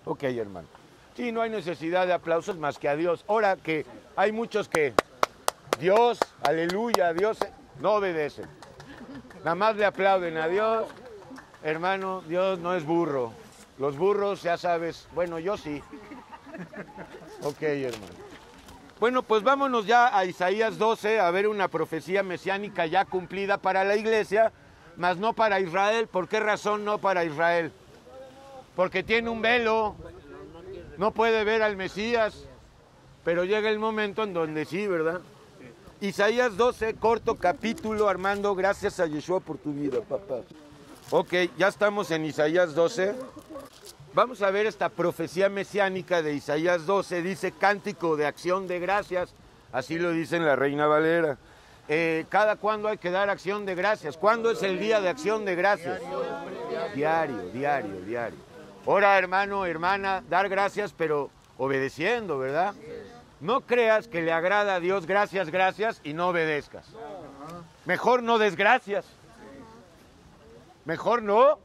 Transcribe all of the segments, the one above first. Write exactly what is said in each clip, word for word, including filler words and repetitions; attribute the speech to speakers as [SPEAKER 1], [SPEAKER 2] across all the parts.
[SPEAKER 1] Ok, hermano. Sí, no hay necesidad de aplausos más que a Dios. Ahora que hay muchos que Dios, aleluya, Dios, no obedecen. Nada más le aplauden a Dios. Hermano, Dios no es burro. Los burros, ya sabes, bueno, yo sí. Ok, hermano. Bueno, pues vámonos ya a Isaías doce a ver una profecía mesiánica ya cumplida para la iglesia, mas no para Israel. ¿Por qué razón no para Israel? Porque tiene un velo, no puede ver al Mesías, pero llega el momento en donde sí, ¿verdad? Isaías doce, corto capítulo, Armando, gracias a Yeshua por tu vida, papá. Ok, ya estamos en Isaías doce. Vamos a ver esta profecía mesiánica de Isaías doce, dice cántico de acción de gracias, así lo dice en la Reina Valera. Eh, ¿Cada cuándo hay que dar acción de gracias? ¿Cuándo es el día de acción de gracias? Diario, diario, diario. Ahora, hermano, hermana, dar gracias, pero obedeciendo, ¿verdad? No creas que le agrada a Dios gracias, gracias y no obedezcas. Mejor no des gracias. Mejor no.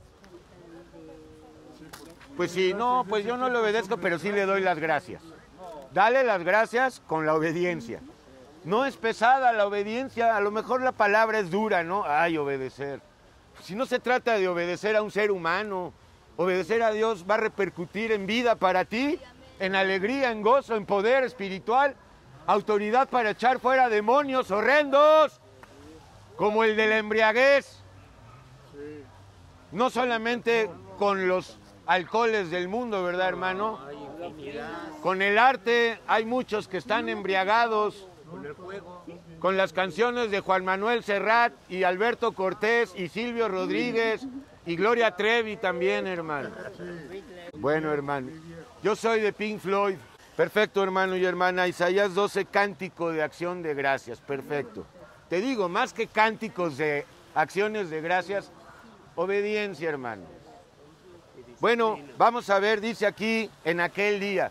[SPEAKER 1] Pues sí, no, pues yo no le obedezco, pero sí le doy las gracias. Dale las gracias con la obediencia. No es pesada la obediencia, a lo mejor la palabra es dura, ¿no? Ay, obedecer. Si no se trata de obedecer a un ser humano, obedecer a Dios va a repercutir en vida para ti, en alegría, en gozo, en poder espiritual, autoridad para echar fuera demonios horrendos, como el de la embriaguez. No solamente con los alcoholes del mundo, ¿verdad, hermano? Con el arte hay muchos que están embriagados. Con el juego. Con las canciones de Juan Manuel Serrat y Alberto Cortés y Silvio Rodríguez y Gloria Trevi también, hermano. Bueno, hermano, yo soy de Pink Floyd. Perfecto, hermano y hermana. Isaías doce, cántico de acción de gracias. Perfecto. Te digo, más que cánticos de acciones de gracias, obediencia, hermano. Bueno, vamos a ver, dice aquí, en aquel día.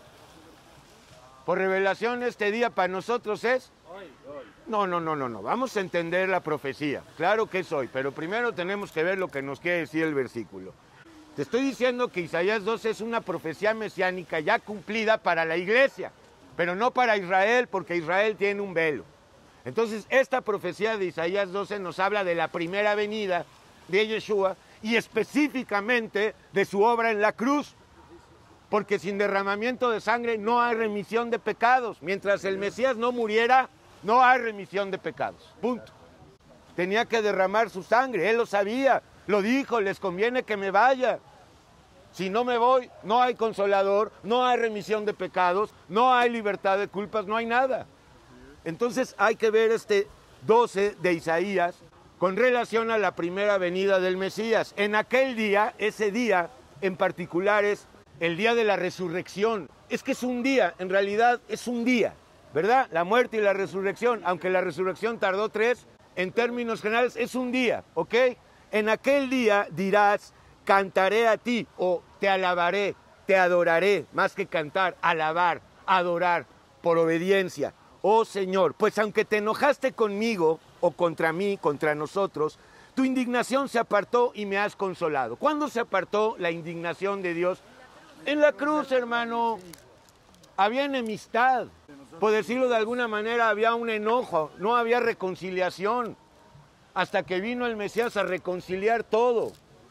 [SPEAKER 1] Por revelación, este día para nosotros es... No, no, no, no, no. Vamos a entender la profecía. Claro que es hoy, pero primero tenemos que ver lo que nos quiere decir el versículo. Te estoy diciendo que Isaías doce es una profecía mesiánica ya cumplida para la iglesia, pero no para Israel, porque Israel tiene un velo. Entonces, esta profecía de Isaías doce nos habla de la primera venida de Yeshua y específicamente de su obra en la cruz. Porque sin derramamiento de sangre no hay remisión de pecados. Mientras el Mesías no muriera, no hay remisión de pecados. Punto. Tenía que derramar su sangre, él lo sabía, lo dijo, les conviene que me vaya. Si no me voy, no hay consolador, no hay remisión de pecados, no hay libertad de culpas, no hay nada. Entonces hay que ver este doce de Isaías con relación a la primera venida del Mesías. En aquel día, ese día en particular es el día de la resurrección. Es que es un día, en realidad es un día, ¿verdad? La muerte y la resurrección, aunque la resurrección tardó tres, en términos generales es un día, ¿ok? En aquel día dirás, cantaré a ti, o te alabaré, te adoraré, más que cantar, alabar, adorar, por obediencia. Oh Señor, pues aunque te enojaste conmigo, o contra mí, contra nosotros, tu indignación se apartó y me has consolado. ¿Cuándo se apartó la indignación de Dios? En la cruz, hermano, había enemistad. Por decirlo de alguna manera, había un enojo, no había reconciliación. Hasta que vino el Mesías a reconciliar todo.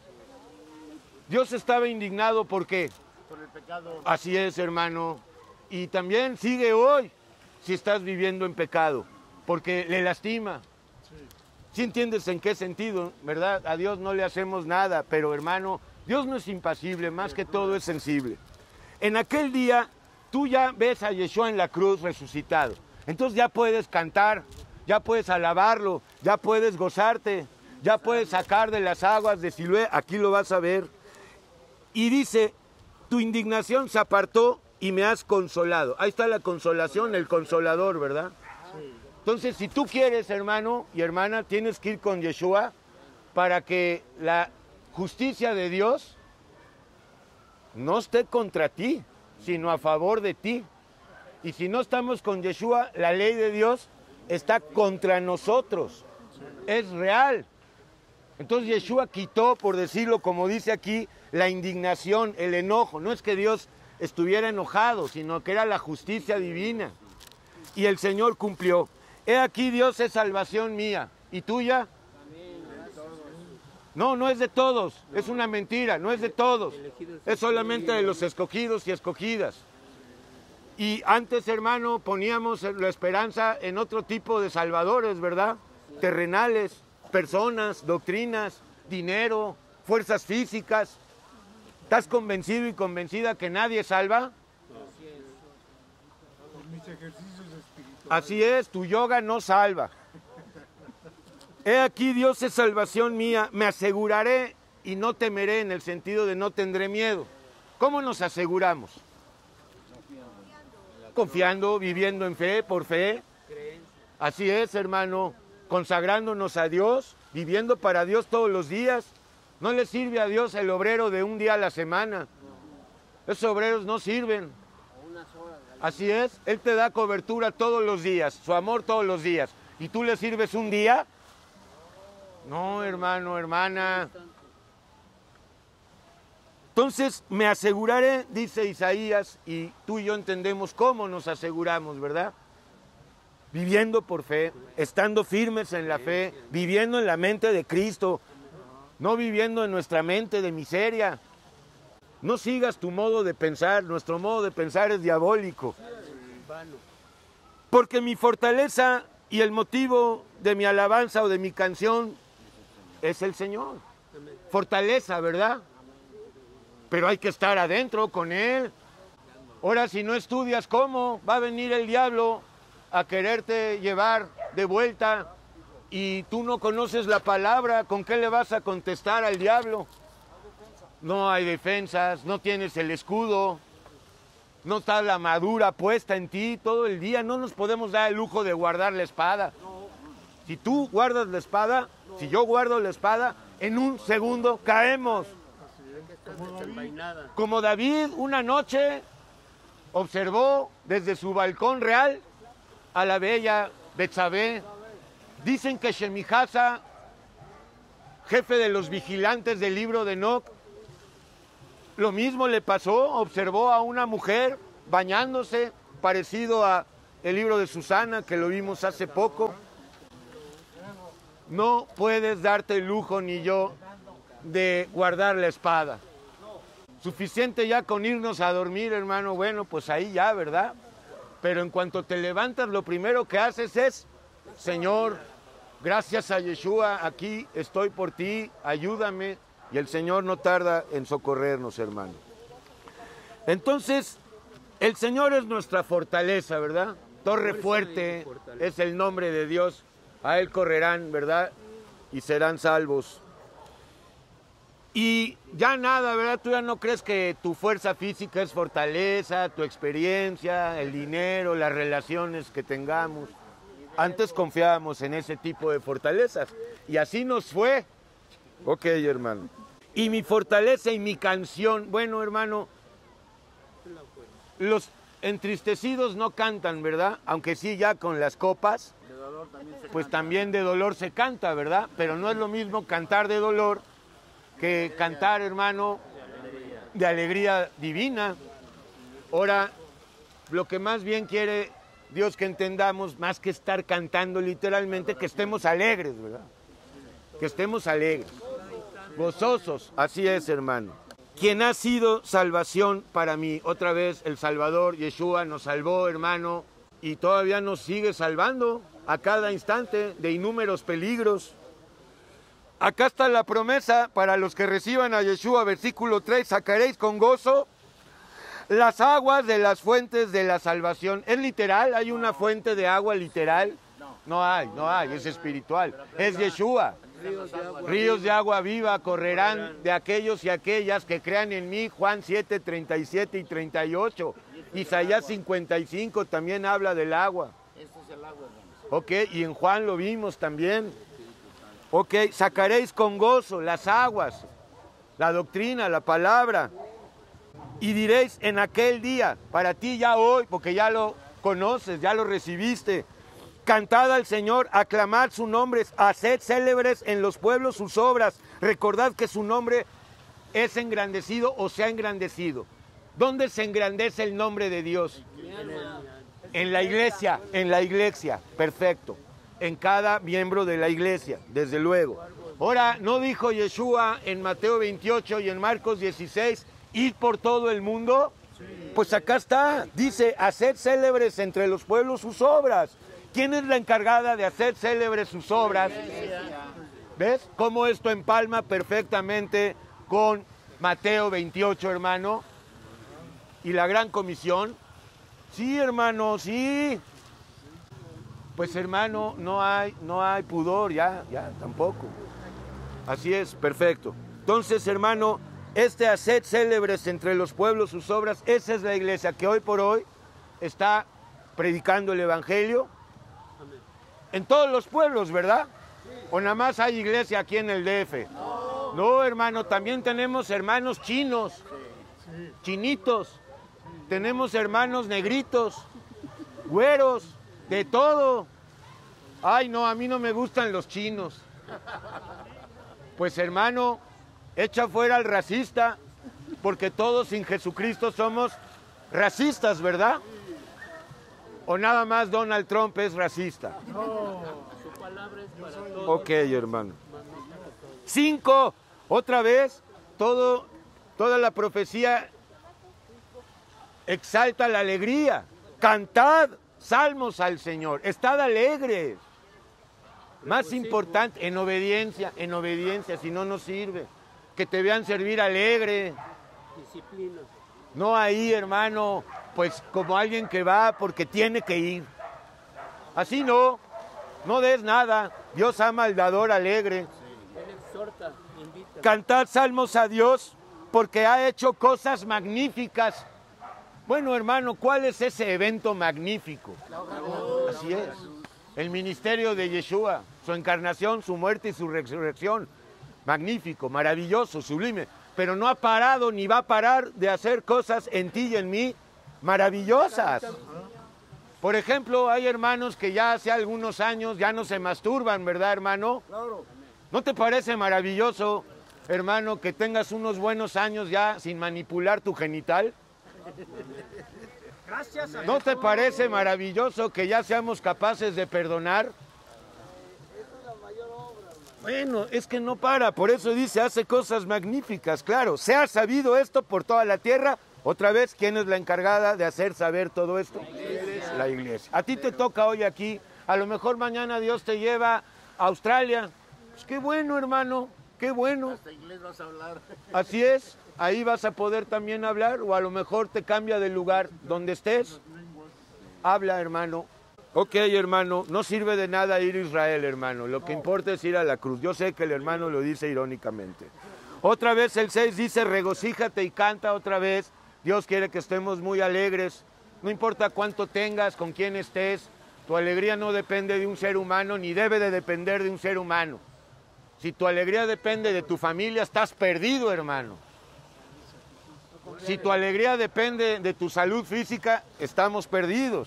[SPEAKER 1] Dios estaba indignado, ¿por qué? Por el pecado. Así es, hermano. Y también sigue hoy, si estás viviendo en pecado, porque le lastima. ¿Sí entiendes en qué sentido, verdad? A Dios no le hacemos nada, pero hermano, Dios no es impasible, más que todo es sensible. En aquel día, tú ya ves a Yeshua en la cruz resucitado. Entonces ya puedes cantar, ya puedes alabarlo, ya puedes gozarte, ya puedes sacar de las aguas de Siloé, aquí lo vas a ver. Y dice, tu indignación se apartó y me has consolado. Ahí está la consolación, el consolador, ¿verdad? Entonces, si tú quieres, hermano y hermana, tienes que ir con Yeshua para que la justicia de Dios no esté contra ti, sino a favor de ti. Y si no estamos con Yeshua, la ley de Dios está contra nosotros. Es real. Entonces Yeshua quitó, por decirlo como dice aquí, la indignación, el enojo. No es que Dios estuviera enojado, sino que era la justicia divina. Y el Señor cumplió. He aquí, Dios es salvación mía. ¿Y tuya? No, no es de todos. Es una mentira, no es de todos. Es solamente de los escogidos y escogidas. Y antes, hermano, poníamos la esperanza en otro tipo de salvadores, ¿verdad? Terrenales, personas, doctrinas, dinero, fuerzas físicas. ¿Estás convencido y convencida que nadie salva? Así es, tu yoga no salva. He aquí, Dios es salvación mía, me aseguraré y no temeré, en el sentido de no tendré miedo. ¿Cómo nos aseguramos? Confiando, viviendo en fe, por fe. Así es, hermano, consagrándonos a Dios, viviendo para Dios todos los días. No le sirve a Dios el obrero de un día a la semana. Esos obreros no sirven. Así es, Él te da cobertura todos los días, su amor todos los días. ¿Y tú le sirves un día? No, hermano, hermana. Entonces, me aseguraré, dice Isaías, y tú y yo entendemos cómo nos aseguramos, ¿verdad? Viviendo por fe, estando firmes en la fe, viviendo en la mente de Cristo, no viviendo en nuestra mente de miseria. No sigas tu modo de pensar, nuestro modo de pensar es diabólico. Porque mi fortaleza y el motivo de mi alabanza o de mi canción es el Señor. Fortaleza, ¿verdad? Pero hay que estar adentro con Él. Ahora, si no estudias, ¿cómo? Va a venir el diablo a quererte llevar de vuelta y tú no conoces la palabra, ¿con qué le vas a contestar al diablo? No hay defensas, no tienes el escudo, no está la armadura puesta en ti todo el día. No nos podemos dar el lujo de guardar la espada. Si tú guardas la espada, si yo guardo la espada, en un segundo caemos. Como David una noche observó desde su balcón real a la bella Betsabé. Dicen que Shemijasa, jefe de los vigilantes del libro de Enoc, lo mismo le pasó, observó a una mujer bañándose, parecido a el libro de Susana, que lo vimos hace poco. No puedes darte el lujo, ni yo, de guardar la espada. Suficiente ya con irnos a dormir, hermano, bueno, pues ahí ya, ¿verdad? Pero en cuanto te levantas, lo primero que haces es, Señor, gracias a Yeshua, aquí estoy por ti, ayúdame. Y el Señor no tarda en socorrernos, hermano. Entonces, el Señor es nuestra fortaleza, ¿verdad? Torre fuerte es el nombre de Dios. A Él correrán, ¿verdad? Y serán salvos. Y ya nada, ¿verdad? Tú ya no crees que tu fuerza física es fortaleza, tu experiencia, el dinero, las relaciones que tengamos. Antes confiábamos en ese tipo de fortalezas. Y así nos fue. Ok, hermano. Y mi fortaleza y mi canción. Bueno, hermano, los entristecidos no cantan, ¿verdad? Aunque sí, ya con las copas, pues también de dolor se canta, ¿verdad? Pero no es lo mismo cantar de dolor que cantar, hermano, de alegría divina. Ahora, lo que más bien quiere Dios que entendamos, más que estar cantando literalmente, que estemos alegres, ¿verdad? Que estemos alegres, gozosos. Así es, hermano. Quien ha sido salvación para mí. Otra vez el Salvador, Yeshua, nos salvó, hermano, y todavía nos sigue salvando a cada instante de innúmeros peligros. Acá está la promesa para los que reciban a Yeshua, versículo tres, sacaréis con gozo las aguas de las fuentes de la salvación. ¿Es literal? ¿Hay una fuente de agua literal? No hay, no hay, es espiritual. Es Yeshua. Ríos de agua viva correrán de aquellos y aquellas que crean en mí. Juan siete, treinta y siete y treinta y ocho. Isaías cincuenta y cinco también habla del agua. Ok, y en Juan lo vimos también. Ok, sacaréis con gozo las aguas, la doctrina, la palabra. Y diréis en aquel día, para ti ya hoy, porque ya lo conoces, ya lo recibiste. Cantad al Señor, aclamad su nombre, haced célebres en los pueblos sus obras. Recordad que su nombre es engrandecido o se ha engrandecido. ¿Dónde se engrandece el nombre de Dios? En la iglesia, en la iglesia, perfecto. En cada miembro de la iglesia, desde luego. Ahora, ¿no dijo Yeshua en Mateo veintiocho y en Marcos dieciséis, ir por todo el mundo? Pues acá está, dice, hacer célebres entre los pueblos sus obras. ¿Quién es la encargada de hacer célebres sus obras? ¿Ves cómo esto empalma perfectamente con Mateo veintiocho, hermano? Y la gran comisión. Sí, hermano, sí. Pues, hermano, no hay, no hay pudor, ya, ya, tampoco. Así es, perfecto. Entonces, hermano, este hacer célebres entre los pueblos sus obras, esa es la iglesia que hoy por hoy está predicando el evangelio en todos los pueblos, ¿verdad? ¿O nada más hay iglesia aquí en el D F? No, no, hermano, también tenemos hermanos chinos, chinitos, tenemos hermanos negritos, güeros, de todo. Ay, no, a mí no me gustan los chinos. Pues, hermano, echa fuera al racista, porque todos sin Jesucristo somos racistas, ¿verdad? ¿O nada más Donald Trump es racista? No. Su palabra es para todos. Ok, hermano. Cinco, otra vez, todo, toda la profecía exalta la alegría. Cantad salmos al Señor, estad alegres. Más importante, en obediencia, en obediencia, si no, no sirve. Que te vean servir alegre. Disciplina. No ahí, hermano, pues como alguien que va porque tiene que ir. Así no, no des nada. Dios ama al dador alegre. Él exhorta, invita. Cantad salmos a Dios porque ha hecho cosas magníficas. Bueno, hermano, ¿cuál es ese evento magnífico? Así es. El ministerio de Yeshua, su encarnación, su muerte y su resurrección. Magnífico, maravilloso, sublime. Pero no ha parado ni va a parar de hacer cosas en ti y en mí maravillosas. Por ejemplo, hay hermanos que ya hace algunos años ya no se masturban, ¿verdad, hermano? ¿No te parece maravilloso, hermano, que tengas unos buenos años ya sin manipular tu genital? ¿No te parece maravilloso que ya seamos capaces de perdonar? Bueno, es que no para, por eso dice, hace cosas magníficas, claro. Se ha sabido esto por toda la tierra. Otra vez, ¿quién es la encargada de hacer saber todo esto? La iglesia. La iglesia. A ti te toca hoy aquí, a lo mejor mañana Dios te lleva a Australia. Pues qué bueno, hermano, qué bueno. Hasta inglés vas a hablar. Así es, ahí vas a poder también hablar, o a lo mejor te cambia de lugar donde estés. Habla, hermano. Ok, hermano, no sirve de nada ir a Israel, hermano. Lo que importa es ir a la cruz. Yo sé que el hermano lo dice irónicamente. Otra vez el seis dice, regocíjate y canta otra vez. Dios quiere que estemos muy alegres. No importa cuánto tengas, con quién estés. Tu alegría no depende de un ser humano, ni debe de depender de un ser humano. Si tu alegría depende de tu familia, estás perdido, hermano. Si tu alegría depende de tu salud física, estamos perdidos.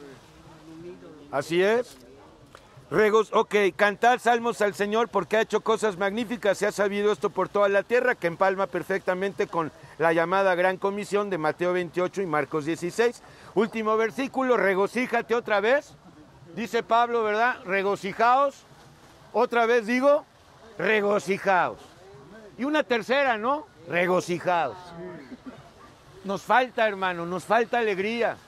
[SPEAKER 1] Así es. Regos, ok, cantar salmos al Señor porque ha hecho cosas magníficas. Se ha sabido esto por toda la tierra, que empalma perfectamente con la llamada Gran Comisión de Mateo veintiocho y Marcos dieciséis. Último versículo, regocíjate otra vez. Dice Pablo, ¿verdad? Regocijaos. Otra vez digo, regocijaos. Y una tercera, ¿no? Regocijaos. Nos falta, hermano, nos falta alegría.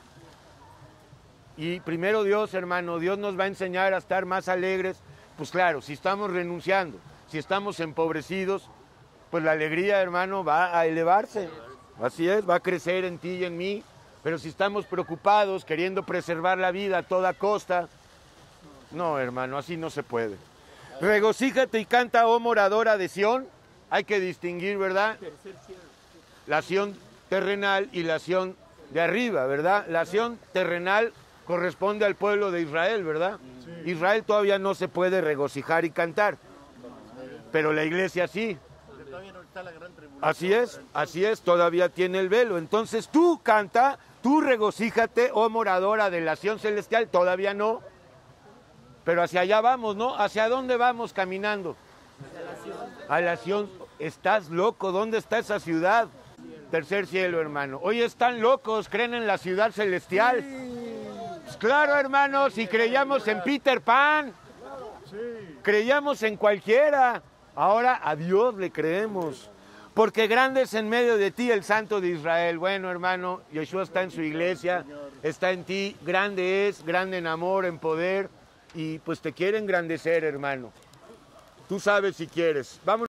[SPEAKER 1] Y primero Dios, hermano, Dios nos va a enseñar a estar más alegres. Pues claro, si estamos renunciando, si estamos empobrecidos, pues la alegría, hermano, va a elevarse. Así es, va a crecer en ti y en mí. Pero si estamos preocupados, queriendo preservar la vida a toda costa, no, hermano, así no se puede. Regocíjate y canta, oh moradora de Sión. Hay que distinguir, ¿verdad? La Sión terrenal y la Sión de arriba, ¿verdad? La Sión terrenal corresponde al pueblo de Israel, ¿verdad? Sí. Israel todavía no se puede regocijar y cantar, pero la iglesia sí. Así es, así es, todavía tiene el velo. Entonces tú canta, tú regocíjate, oh moradora de la Sión celestial, todavía no, pero hacia allá vamos, ¿no? ¿Hacia dónde vamos caminando? A la Sión. Estás loco, ¿dónde está esa ciudad? tercer cielo, hermano. Hoy están locos, creen en la ciudad celestial. Pues claro, hermano, si creíamos en Peter Pan, creíamos en cualquiera, ahora a Dios le creemos. Porque grande es en medio de ti el Santo de Israel. Bueno, hermano, Yeshua está en su iglesia, está en ti, grande es, grande en amor, en poder, y pues te quiere engrandecer, hermano. Tú sabes si quieres. Vamos.